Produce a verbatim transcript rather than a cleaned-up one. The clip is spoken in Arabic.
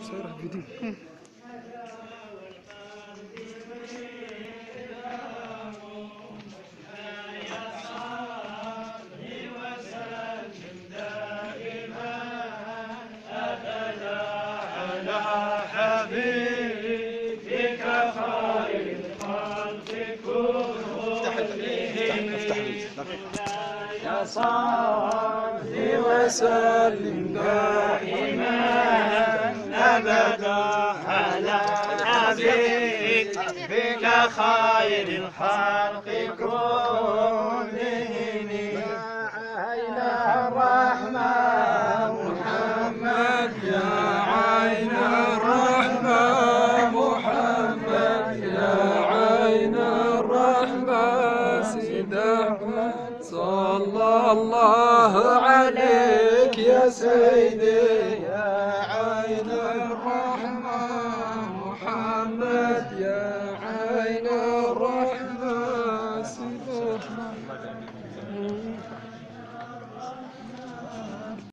صاير فيديو. حبيبك خير الخلق كلهم يا صلي وسلم دائما ابدا على حبيبك خير الخلق كلهم عين الرحمن محمد يا عين الرحمة محمد يا عين الرحمة سيد أحمد صلى الله عليك يا سيدي يا عين الرحمة محمد يا عين الرحمة سيد أحمد.